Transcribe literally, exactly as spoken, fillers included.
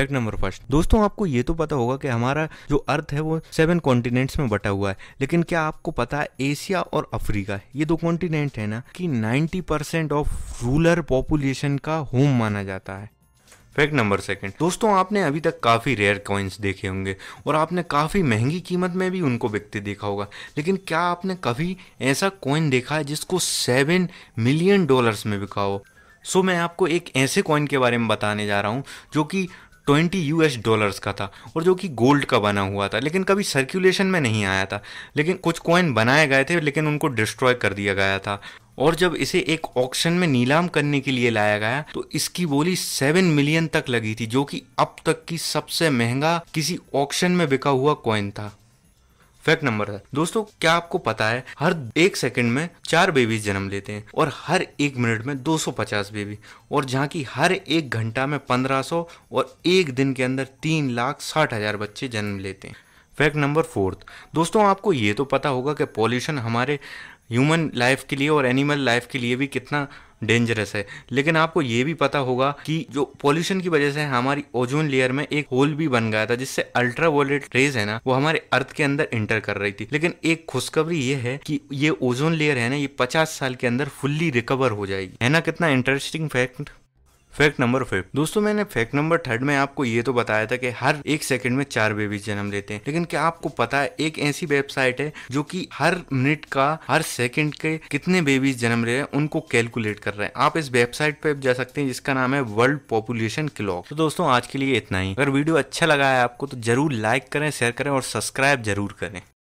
Fact number first, दोस्तों आपको ये तो पता होगा कि हमारा जो अर्थ है वो सेवन कॉन्टिनेंट्स में बटा हुआ है, लेकिन क्या आपको पता है एशिया और अफ्रीका, ये दो कॉन्टिनेंट है ना, कि ninety percent of rural population का होम माना जाता है। फैक्ट नंबर सेकंड, दोस्तों आपने अभी तक काफ़ी रेयर कॉइन्स देखे होंगे और आपने काफ़ी महंगी कीमत में भी उनको बिकते देखा होगा, लेकिन क्या आपने कभी ऐसा कॉइन देखा है जिसको सेवन मिलियन डॉलर्स में बिका हो? सो so, मैं आपको एक ऐसे कॉइन के बारे में बताने जा रहा हूँ जो कि ट्वेंटी यूएस डॉलर्स का था और जो कि गोल्ड का बना हुआ था, लेकिन कभी सर्कुलेशन में नहीं आया था। लेकिन कुछ कॉइन बनाए गए थे लेकिन उनको डिस्ट्रॉय कर दिया गया था, और जब इसे एक ऑक्शन में नीलाम करने के लिए लाया गया तो इसकी बोली सेवन मिलियन तक लगी थी, जो कि अब तक की सबसे महंगा किसी ऑक्शन में बिका हुआ कॉइन था। फैक्ट नंबर है, दोस्तों क्या आपको पता है हर एक सेकंड में चार बेबीज जन्म लेते हैं और हर एक मिनट में दो सौ पचास बेबी, और जहाँ की हर एक घंटा में पंद्रह सौ और एक दिन के अंदर तीन लाख साठ हजार बच्चे जन्म लेते हैं। फैक्ट नंबर फोर्थ, दोस्तों आपको ये तो पता होगा कि पॉल्यूशन हमारे ह्यूमन लाइफ के लिए और एनिमल लाइफ के लिए भी कितना डेंजरस है, लेकिन आपको ये भी पता होगा कि जो पॉल्यूशन की वजह से हमारी ओजोन लेयर में एक होल भी बन गया था, जिससे अल्ट्रावायलेट रेज है ना वो हमारे अर्थ के अंदर इंटर कर रही थी। लेकिन एक खुशखबरी ये है कि ये ओजोन लेयर है ना, ये पचास साल के अंदर फुल्ली रिकवर हो जाएगी। है ना कितना interesting fact. Fact number five, दोस्तों मैंने फैक्ट नंबर थर्ड में आपको ये तो बताया था कि हर एक सेकंड में चार बेबीज जन्म लेते हैं, लेकिन क्या आपको पता है एक ऐसी वेबसाइट है जो कि हर मिनट का हर सेकंड के कितने बेबीज जन्म ले रहे हैं उनको कैलकुलेट कर रहे हैं। आप इस वेबसाइट पे जा सकते हैं जिसका नाम है वर्ल्ड पॉपुलेशन क्लॉक। तो दोस्तों आज के लिए इतना ही। अगर वीडियो अच्छा लगा है आपको तो जरूर लाइक करें, शेयर करें और सब्सक्राइब जरूर करें।